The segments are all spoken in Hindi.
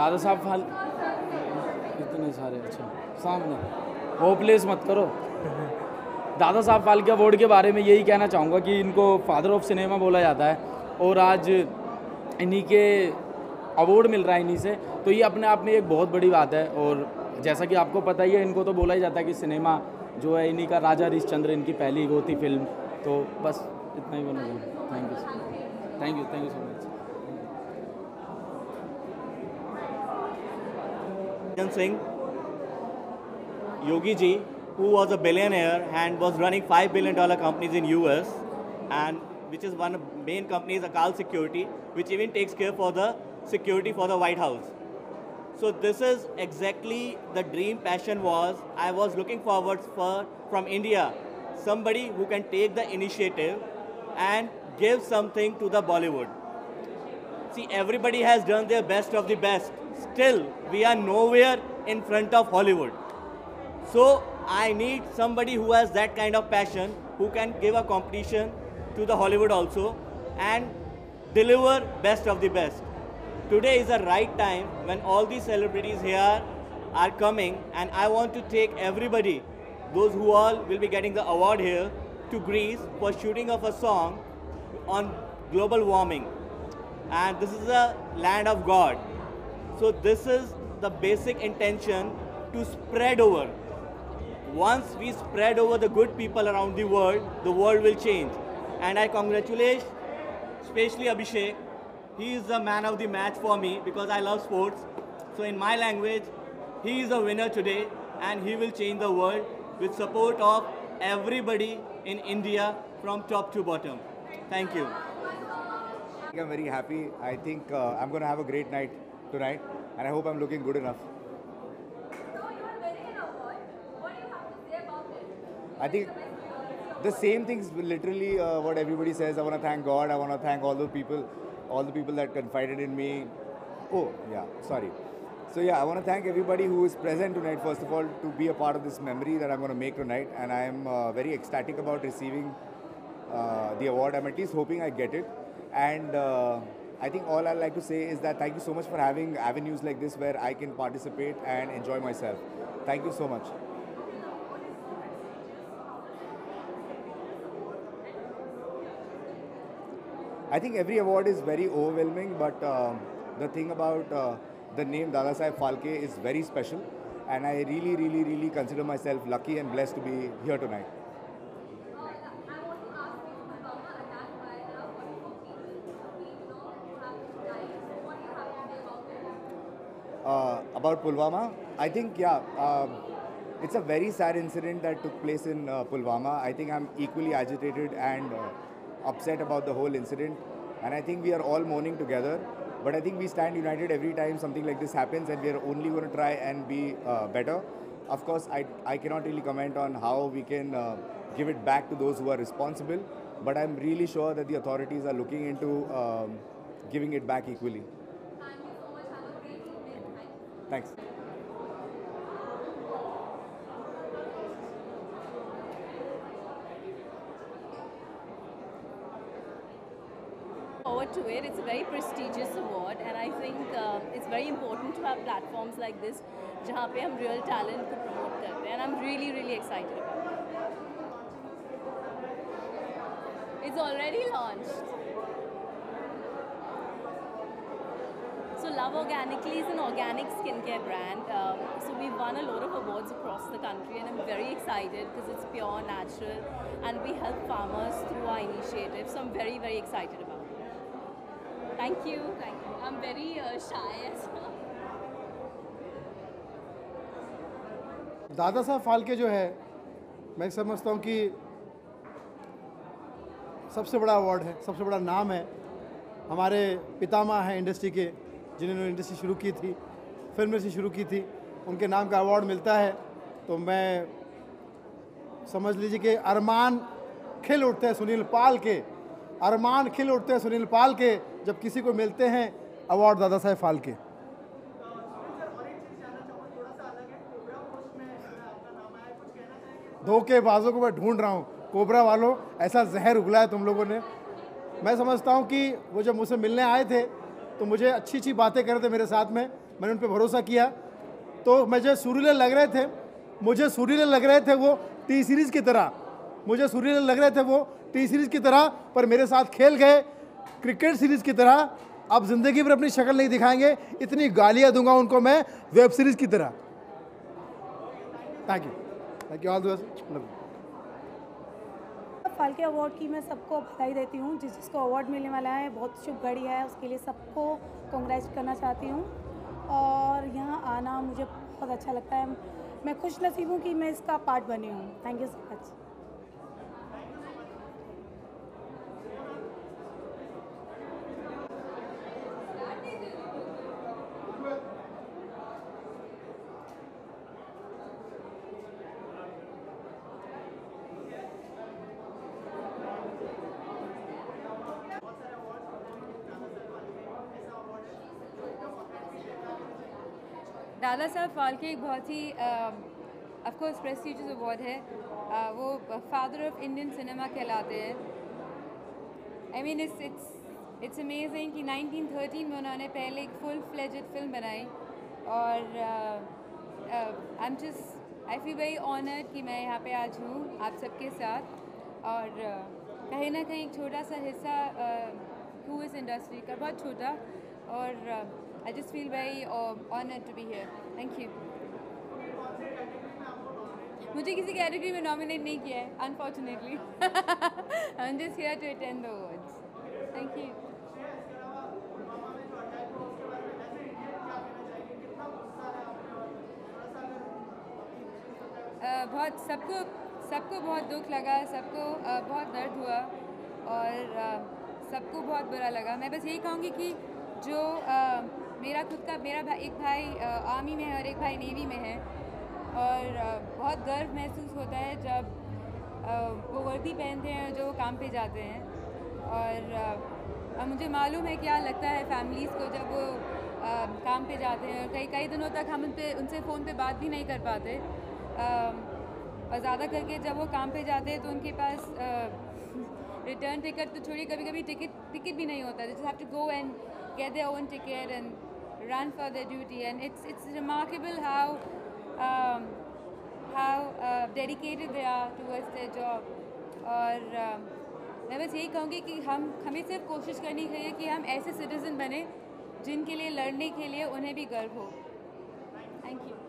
दादा साहब फाल इतने सारे, अच्छा सामने होपलेस मत करो। दादा साहब फाल्के अवार्ड के बारे में यही कहना चाहूँगा कि इनको फादर ऑफ सिनेमा बोला जाता है और आज इन्हीं के अवार्ड मिल रहा है इन्हीं से, तो ये अपने आप में एक बहुत बड़ी बात है। और जैसा कि आपको पता ही है, इनको तो बोला ही जाता है कि सिनेमा जो है इन्हीं का, राजा हरिश्चंद्र इनकी पहली वो थी फिल्म। तो बस इतना ही बोलूँगा। Thank you, thank you, thank you so much. Singh, Yogi ji, who was a billionaire and was running $5 billion companies in US, and which is one of the main companies, Akal Security, which even takes care for the security for the White House. So this is exactly the dream passion was I was looking forward for from India, somebody who can take the initiative and give something to the Bollywood. See, everybody has done their best of the best. Still, we are nowhere in front of Hollywood. So I need somebody who has that kind of passion, who can give a competition to the Hollywood also and deliver best of the best. Today is the right time when all these celebrities here are coming, and I want to take everybody, those who all will be getting the award here, to Greece for shooting of a song on global warming. And this is the land of God. So this is the basic intention, to spread over. Once we spread over the good people around the world will change. And I congratulate especially Abhishek. He is the man of the match for me because I love sports. So in my language, he is a winner today and he will change the world with support of everybody in India from top to bottom. Thank you. I'm very happy. I think I'm going to have a great night tonight, and I hope I'm looking good enough. I think the same things, literally what everybody says. I want to thank God. I want to thank all the people that confided in me. Oh, yeah, sorry. So yeah, I want to thank everybody who is present tonight, first of all, to be a part of this memory that I'm going to make tonight. And I am very ecstatic about receiving the award. I'm at least hoping I get it. And I think all I'd like to say is that thank you so much for having avenues like this where I can participate and enjoy myself. Thank you so much. I think every award is very overwhelming, but the thing about the name Dadasaheb Phalke is very special, and I really, really, really consider myself lucky and blessed to be here tonight. About Pulwama, I think, yeah, it's a very sad incident that took place in Pulwama. I think I'm equally agitated and upset about the whole incident, and I think we are all mourning together. But I think we stand united every time something like this happens, and we are only going to try and be better. Of course, I cannot really comment on how we can give it back to those who are responsible, but I'm really sure that the authorities are looking into giving it back equally. Thanks. Forward to it. It's a very prestigious award, and I think it's very important to have platforms like this जहाँ पे हम real talent को promote करते हैं, and I'm really, really excited about it. It's already launched. So Love Organically is an organic skincare brand. So we've won a lot of awards across the country, and I'm very excited because it's pure, natural, and we help farmers through our initiative. So I'm very, very excited about it. Thank you. Thank you. I'm very shy as well. दादा साहब फाल्के जो है, मैं समझता हूँ कि सबसे बड़ा अवार्ड है, सबसे बड़ा नाम है। हमारे पितामह हैं इंडस्ट्री के, जिन्होंने इंडस्ट्री शुरू की थी, फिल्म इंडस्ट्री शुरू की थी, उनके नाम का अवार्ड मिलता है तो मैं समझ लीजिए कि अरमान खिल उठते हैं सुनील पाल के, अरमान खिल उठते हैं सुनील पाल के जब किसी को मिलते हैं अवार्ड दादा साहब फाल्के। धोखेबाजों को मैं ढूंढ रहा हूँ, कोबरा वालों, ऐसा जहर उगला है तुम लोगों ने। मैं समझता हूँ कि वो जब मुझसे मिलने आए थे तो मुझे अच्छी अच्छी बातें कर रहे थे मेरे साथ में, मैंने उन पर भरोसा किया। तो मुझे सुरीले लग रहे थे, वो टी सीरीज़ की तरह, पर मेरे साथ खेल गए क्रिकेट सीरीज़ की तरह। अब ज़िंदगी पर अपनी शक्ल नहीं दिखाएंगे, इतनी गालियाँ दूंगा उनको मैं वेब सीरीज़ की तरह। Thank you all the best. Phalke award की मैं सबको बधाई देती हूँ। जिसको अवार्ड मिलने वाला है बहुत शुभ घड़ी है, उसके लिए सबको कांग्रेचुलेट करना चाहती हूँ। और यहाँ आना मुझे बहुत अच्छा लगता है। मैं खुश नसीब हूँ कि मैं इसका पार्ट बनी हूँ। Thank you so much. Dada Saheb Phalke एक बहुत ही ऑफकोर्स प्रेस्टिजियस अवार्ड है। वो फादर ऑफ इंडियन सिनेमा कहलाते हैं। आई मीन इट्स अमेजिंग कि 1913 में उन्होंने पहले एक फुल फ्लेजेड फिल्म बनाई। और आई फील वेरी ऑनर्ड कि मैं यहाँ पे आज हूँ आप सबके साथ। और कहीं ना कहीं एक छोटा सा हिस्सा हूँ इस इंडस्ट्री का, बहुत छोटा। और I just feel very honored to be here. Thank you. मुझे किसी कैटेगरी में नॉमिनेट नहीं किया है, unfortunately. I'm just here to attend the awards. Thank you. सबको बहुत दुख लगा, सबको बहुत दर्द हुआ और सबको बहुत बुरा लगा। मैं बस यही कहूँगी कि जो मेरा एक भाई आर्मी में है और एक भाई नेवी में है। और बहुत गर्व महसूस होता है जब वो वर्दी पहनते हैं जो काम पे जाते हैं। और मुझे मालूम है क्या लगता है फैमिलीज़ को जब वो काम पे जाते हैं और कई दिनों तक हम उनसे फ़ोन पे बात भी नहीं कर पाते। और ज़्यादा करके जब वो काम पे जाते हैं तो उनके पास रिटर्न टिकट तो छोड़िए, कभी कभी टिकट भी नहीं होता। They just have to go and get their own ticket and run for their duty, and it's remarkable how dedicated they are towards their job. और मैं बस यही कहूँगी कि हमें सिर्फ कोशिश करनी चाहिए कि हम ऐसे सिटीज़न बने जिनके लिए लड़ने के लिए उन्हें भी गर्व हो। Thank you.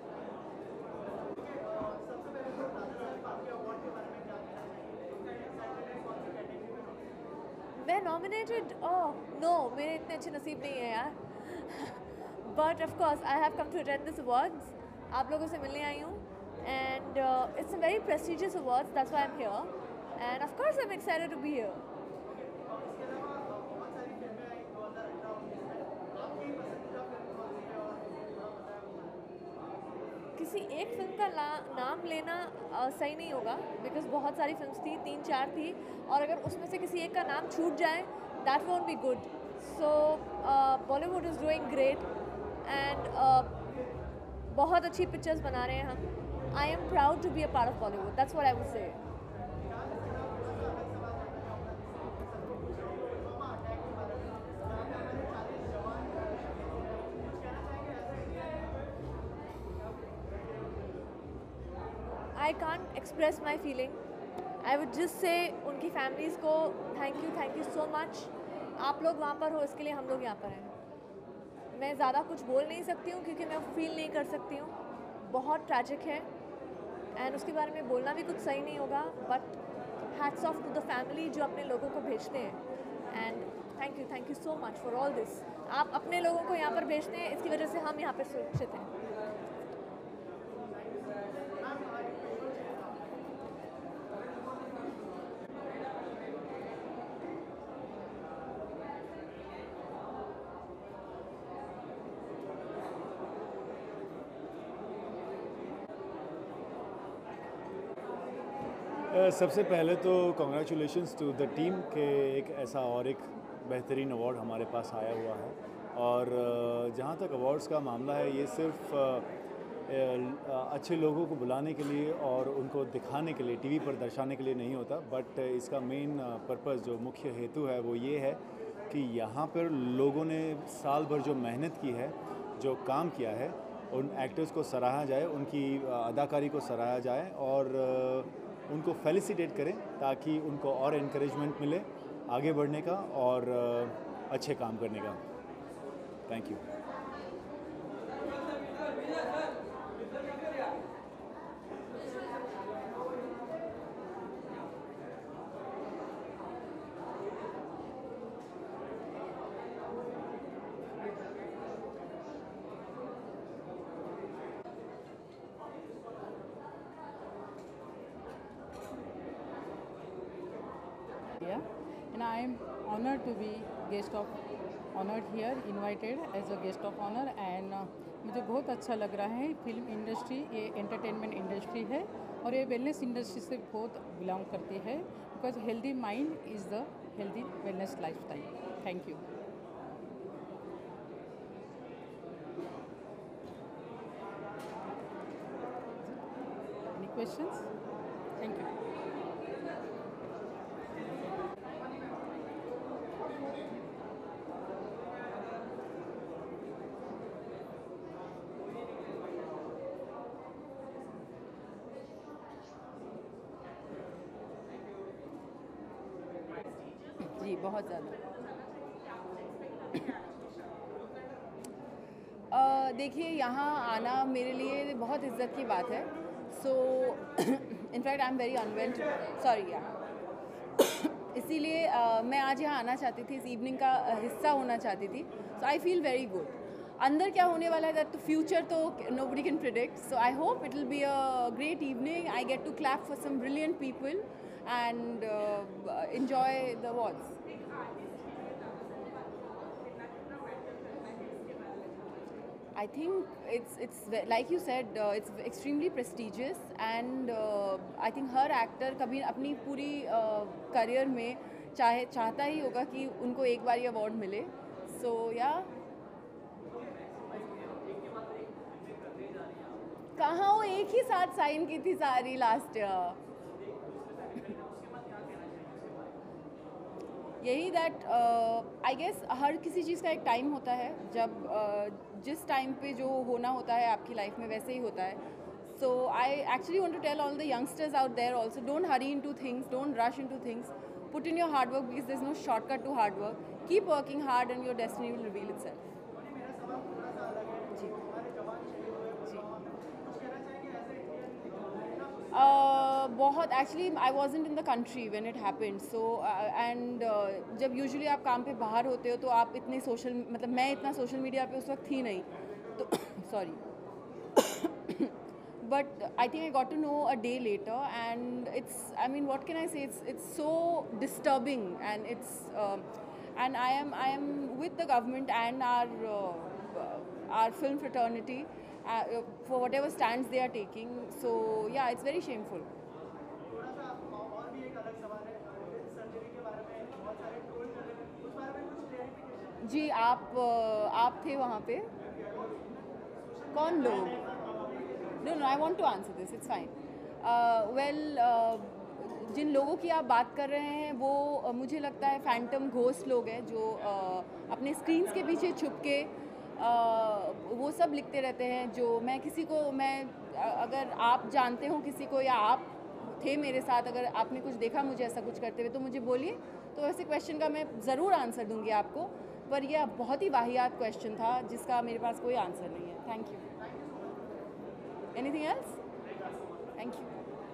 मैं नॉमिनेटेड नो, मेरे इतने अच्छे नसीब नहीं है यार। But of course I have come to attend this awards. आप लोगों से मिलने आई हूँ and it's a very prestigious awards, that's why I am here and of course I am excited to be here. किसी एक फिल्म का नाम लेना सही नहीं होगा बिकॉज बहुत सारी फिल्म्स थी, 3-4 थी, और अगर उसमें से किसी एक का नाम छूट जाए that won't be good. So Bollywood is doing great and बहुत अच्छी पिक्चर्स बना रहे हैं हम। I am proud to be a part of Bollywood, that's what I would say. I can't express my feeling. I would just say उनकी फैमिलीज़ को थैंक यू सो मच। आप लोग वहाँ पर हो इसके लिए हम लोग यहाँ पर हैं। मैं ज़्यादा कुछ बोल नहीं सकती हूँ क्योंकि मैं फील नहीं कर सकती हूँ। बहुत ट्रैजिक है एंड उसके बारे में बोलना भी कुछ सही नहीं होगा। But hats off to the family जो अपने लोगों को भेजते हैं and thank you so much for all this. आप अपने लोगों को यहाँ पर भेजते हैं, इसकी वजह से हम यहाँ पर सुरक्षित हैं। सबसे पहले तो कॉन्ग्रेचुलेशंस टू द टीम के एक ऐसा और एक बेहतरीन अवार्ड हमारे पास आया हुआ है। और जहाँ तक अवार्ड्स का मामला है, ये सिर्फ अच्छे लोगों को बुलाने के लिए और उनको दिखाने के लिए, टीवी पर दर्शाने के लिए नहीं होता। बट इसका मेन पर्पस, जो मुख्य हेतु है, वो ये है कि यहाँ पर लोगों ने साल भर जो मेहनत की है जो काम किया है उन एक्टर्स को सराहा जाए, उनकी अदाकारी को सराहा जाए और उनको फेलिसिटेट करें ताकि उनको और इनकरेजमेंट मिले आगे बढ़ने का और अच्छे काम करने का। Thank you. And I am honored to be guest of honored here, invited as a guest of honor and मुझे बहुत अच्छा लग रहा है। फिल्म इंडस्ट्री ये एंटरटेनमेंट इंडस्ट्री है और ये वेलनेस इंडस्ट्री से बहुत बिलोंग करती है because healthy mind is the healthy wellness lifestyle. Thank you. Any questions? Thank you. जी बहुत ज़्यादा। देखिए यहाँ आना मेरे लिए बहुत इज़्ज़त की बात है। So in fact I am very unwell, sorry या इसीलिए मैं आज यहाँ आना चाहती थी, इस इवनिंग का हिस्सा होना चाहती थी। So I feel very good. अंदर क्या होने वाला है तो फ्यूचर तो nobody can predict. So I hope it will be a great evening. I get to clap for some brilliant people and enjoy the awards. I think it's like you said, it's extremely prestigious and I think her actor कभी अपनी पूरी career में चाहता ही होगा कि उनको एक बार ये award मिले. So yeah. कहाँ वो एक ही साथ साइन की थी सारी लास्ट ईयर. यही दैट आई गेस हर किसी चीज़ का एक टाइम होता है, जब जिस टाइम पे जो होना होता है आपकी लाइफ में वैसे ही होता है. So I actually want to tell all the youngsters out there also, don't hurry into things, don't rush into things, put in your hard work because there is no shortcut to hard work. Keep working hard and your destiny will reveal itself. बहुत actually I wasn't in the country when it happened. So and जब यूजुअली आप काम पे बाहर होते हो तो आप इतने सोशल, मतलब मैं इतना सोशल मीडिया पे उस वक्त थी नहीं, तो sorry. But I think I got to know a day later and it's, I mean what can I say, it's so disturbing and it's and I am with the government and our film fraternity for whatever stands they are taking. So yeah, it's very shameful. जी आप थे वहाँ पे? कौन लोग? No, I want to answer this. It's fine. Well, जिन लोगों की आप बात कर रहे हैं वो मुझे लगता है फैंटम घोस्ट लोग हैं जो अपने स्क्रीन्स के पीछे छुप के वो सब लिखते रहते हैं. जो मैं अगर आप जानते हो किसी को या आप थे मेरे साथ, अगर आपने कुछ देखा मुझे ऐसा कुछ करते हुए तो मुझे बोलिए, तो ऐसे क्वेश्चन का मैं ज़रूर आंसर दूंगी आपको. पर यह बहुत ही वाहियात क्वेश्चन था जिसका मेरे पास कोई आंसर नहीं है. Thank you. Anything else? Thank you.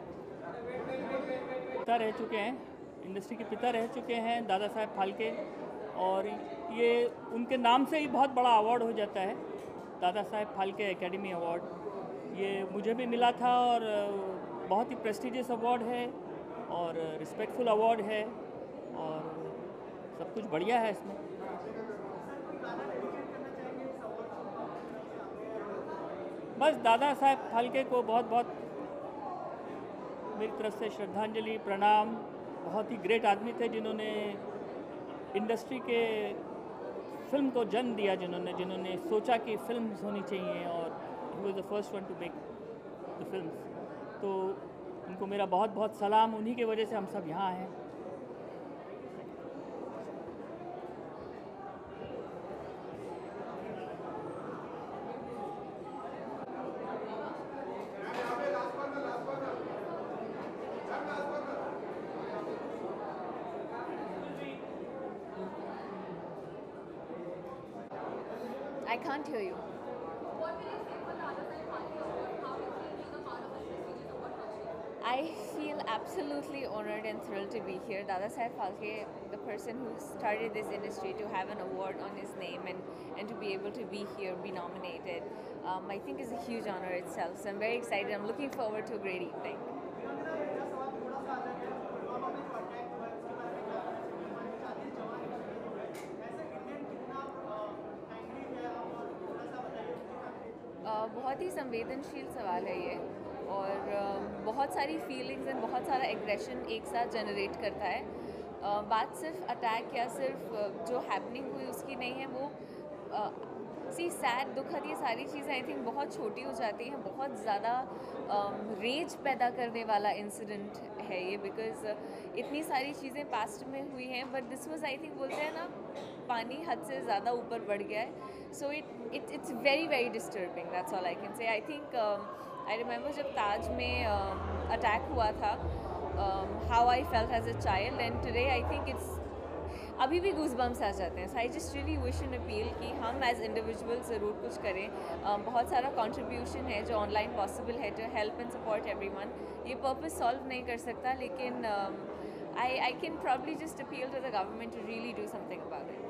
पिता रह चुके हैं, इंडस्ट्री के पिता रह चुके हैं दादा साहेब फाल्के, और ये उनके नाम से ही बहुत बड़ा अवार्ड हो जाता है, दादा साहेब फाल्के एकेडमी अवार्ड. ये मुझे भी मिला था और बहुत ही प्रेस्टिजियस अवार्ड है और रिस्पेक्टफुल अवार्ड है और सब कुछ बढ़िया है इसमें. बस दादा साहेब फाल्के को बहुत बहुत मेरी तरफ से श्रद्धांजलि, प्रणाम. बहुत ही ग्रेट आदमी थे जिन्होंने इंडस्ट्री के फिल्म को जन्म दिया, जिन्होंने सोचा कि फिल्म्स होनी चाहिए और he was the first one to make the films. तो उनको मेरा बहुत बहुत सलाम. उन्हीं के वजह से हम सब यहाँ हैं. I can't hear you. I feel absolutely honored and thrilled to be here. Dada Saheb Phalke, the person who started this industry, to have an award on his name and to be able to be here, be nominated, I think is a huge honor itself. So I'm very excited. I'm looking forward to a great evening. बहुत ही संवेदनशील सवाल है ये, और बहुत सारी फीलिंग्स एंड बहुत सारा एग्रेशन एक साथ जनरेट करता है. बात सिर्फ अटैक या सिर्फ जो हैपनिंग हुई उसकी नहीं है, वो सैड दुखद ये सारी चीज़ें आई थिंक बहुत छोटी हो जाती हैं. बहुत ज़्यादा रेज पैदा करने वाला इंसिडेंट है ये, बिकॉज इतनी सारी चीज़ें पास्ट में हुई हैं, but this was I think बोलते हैं ना, पानी हद से ज़्यादा ऊपर बढ़ गया है. सो it's very very disturbing. That's all I can say. I think I remember जब ताज में अटैक हुआ था, how I felt as a child, and today I think it's अभी भी गूज़बम्स आ जाते हैं. So I just really wish and appeal कि हम as individuals ज़रूर कुछ करें. बहुत सारा contribution है जो online possible है to help and support everyone. ये purpose solve नहीं कर सकता, लेकिन I can probably just appeal to the government to really do something about it.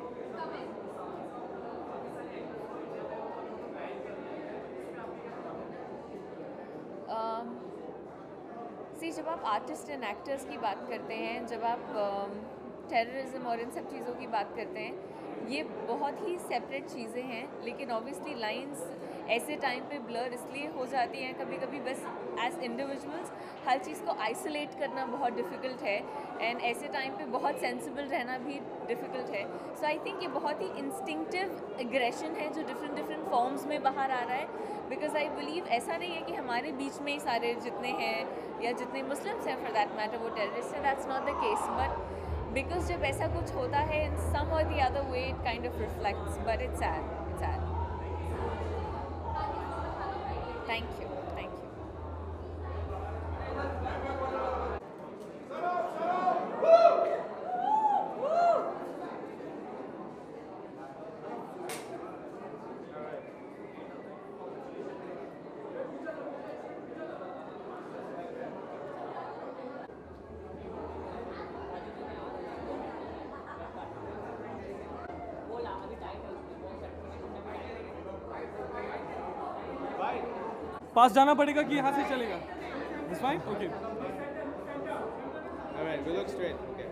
जब आप आर्टिस्ट एंड एक्टर्स की बात करते हैं, जब आप टेररिज्म और इन सब चीज़ों की बात करते हैं, ये बहुत ही सेपरेट चीज़ें हैं. लेकिन ऑब्वियसली लाइंस ऐसे टाइम पे ब्लर इसलिए हो जाती हैं कभी कभी, बस एज इंडिविजुअल्स हर चीज़ को आइसोलेट करना बहुत डिफ़िकल्ट है, एंड ऐसे टाइम पे बहुत सेंसिबल रहना भी डिफ़िकल्ट है. सो आई थिंक ये बहुत ही इंस्टिंक्टिव एग्रेशन है जो डिफरेंट फॉर्म्स में बाहर आ रहा है. बिकॉज आई बिलीव ऐसा नहीं है कि हमारे बीच में ही सारे जितने हैं या जितने मुस्लिम्स हैं फॉर दैट मैटर वो टेररिस्ट हैं. That's not the case, but because जब ऐसा कुछ होता है in some or the other way it kind of reflects, but it's sad. Thank you. पास जाना पड़ेगा कि यहाँ से चलेगा? It's fine? Okay. All right, we look straight. Okay.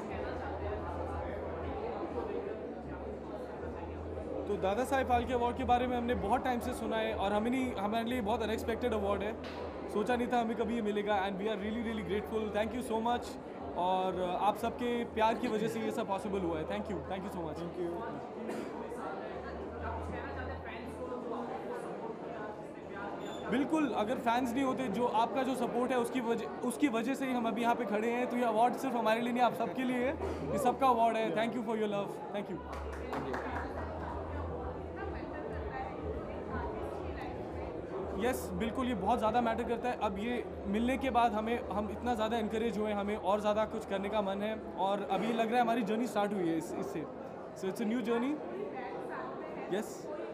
तो दादा साहेब फाल्के अवार्ड के बारे में हमने बहुत टाइम से सुना है, और हमारे लिए बहुत अनएक्सपेक्टेड अवार्ड है. सोचा नहीं था हमें कभी ये मिलेगा, and we are really really grateful. Thank you so much, और आप सबके प्यार की वजह से ये सब पॉसिबल हुआ है. Thank you so much. Thank you. बिल्कुल, अगर फैंस नहीं होते, जो आपका जो सपोर्ट है उसकी वजह से ही हम अभी यहाँ पे खड़े हैं. तो ये अवार्ड सिर्फ हमारे लिए नहीं, आप सबके लिए है. ये सबका अवार्ड है. Thank you for your love. Thank you. Yes, बिल्कुल, ये बहुत ज़्यादा मैटर करता है. अब ये मिलने के बाद हम इतना ज़्यादा इनकरेज हुए, हमें और ज़्यादा कुछ करने का मन है, और अभी लग रहा है हमारी जर्नी स्टार्ट हुई है इससे. So it's a new journey. Yes,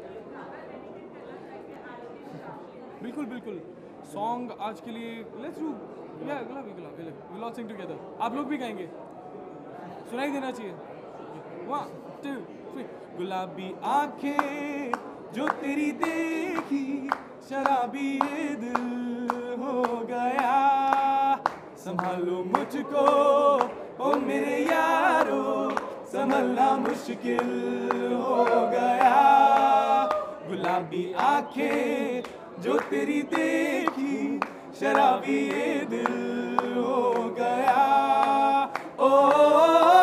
बिल्कुल. सॉन्ग आज के लिए लेट्स डू, या विल ऑल सिंग टुगेदर. आप लोग भी गाएंगे, सुनाई देना चाहिए. 1 2 3. गुलाबी आंखें जो तेरी देखी, शराबी ये दिल हो गया. संभालो मुझको ओ मेरे यारो, संभलना मुश्किल हो गया. गुलाबी आंखें जो तेरी देखी, शराबी ये दिल हो गया. ओ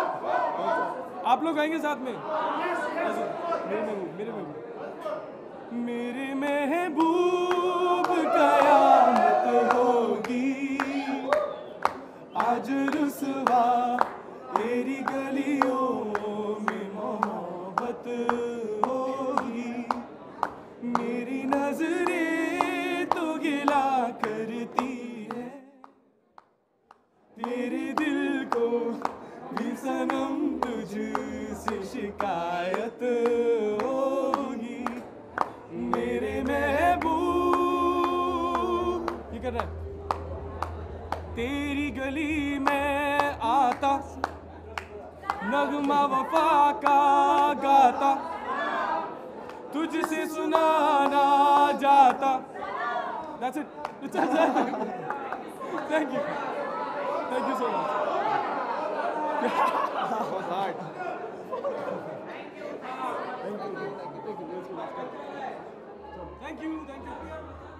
आप लोग आएंगे साथ में? मेरे में मेरे महबूब कयामत होगी, आज रुसवा तेरी गलियों में मोहब्बत होगी। मेरी नजरें तो गिला करती है, तेरे दिल को भी सनम तुझसे शिकायत होगी। मेरे महबूब, ये कर रहा है, तेरी गली में आता, नगमा वफा का गाता, तुझसे सुनाना जाता। That's it. It's all done. Thank you. Thank you so much. That was hard. Thank you. Thank you. Thank you.